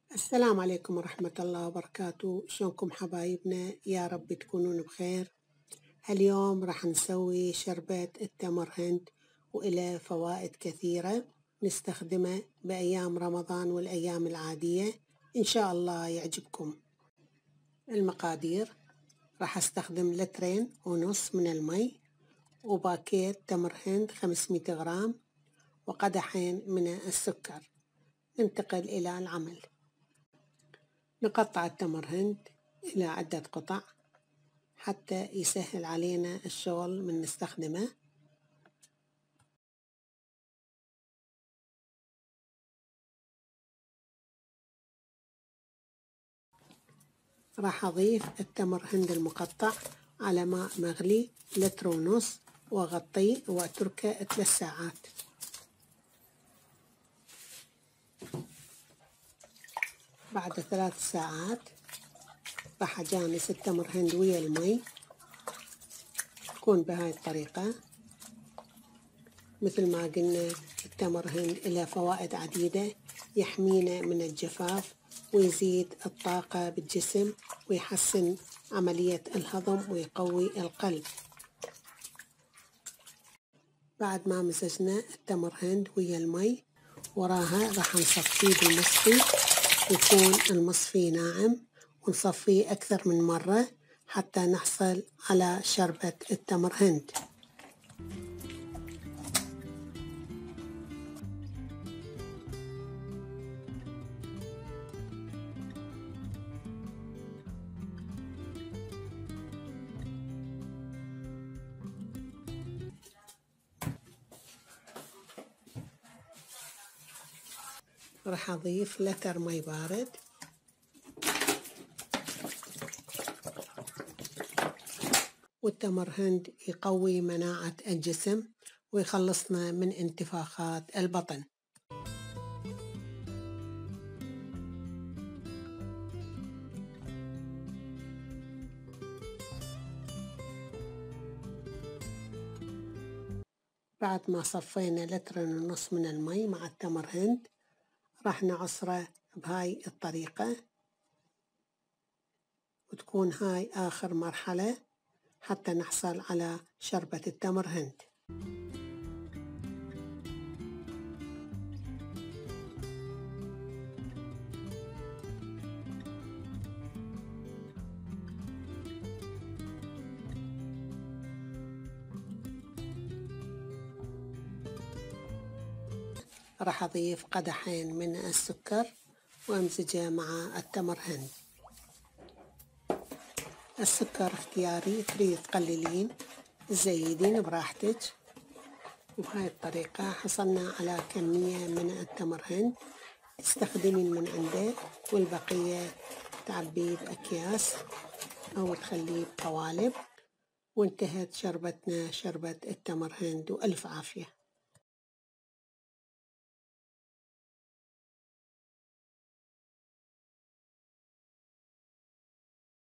السلام عليكم ورحمة الله وبركاته. شلونكم حبايبنا؟ يا رب تكونون بخير. اليوم راح نسوي شربة التمر هند، وإله فوائد كثيرة نستخدمه بأيام رمضان والأيام العادية. إن شاء الله يعجبكم. المقادير: راح استخدم 2.5 لتر من المي، وباكيت تمر هند 500 غرام، وقدحين من السكر. ننتقل إلى العمل. نقطع التمر هند إلى عدة قطع حتى يسهل علينا الشغل من نستخدمه. راح أضيف التمر هند المقطع على ماء مغلي 1.5 لتر، وأغطيه وأتركه 3 ساعات. بعد 3 ساعات راح أجانس التمر هند ويا المي. تكون بهاي الطريقة. مثل ما قلنا التمر هند له فوائد عديدة، يحمينا من الجفاف، ويزيد الطاقة بالجسم، ويحسن عملية الهضم، ويقوي القلب. بعد ما مزجنا التمر هند ويا المي، وراها راح نصفيه بالمصفي، يكون المصفي ناعم، ونصفيه أكثر من مرة حتى نحصل على شربة التمر هند. راح أضيف لتر مي بارد، والتمر هند يقوي مناعة الجسم، ويخلصنا من انتفاخات البطن. بعد ما صفينا 1.5 لتر من المي مع التمر هند، راح نعصره بهاي الطريقة، وتكون هاي آخر مرحلة حتى نحصل على شربة التمر هند. راح أضيف قدحين من السكر وأمزجه مع التمر هند. السكر اختياري، تريد تقللين تزيدين براحتك. وبهاي الطريقة حصلنا على كمية من التمر هند. تستخدمين من عنده، والبقية تعبيه بأكياس أو تخليه بقوالب. وانتهت شربتنا، شربة التمر هند، وألف عافية.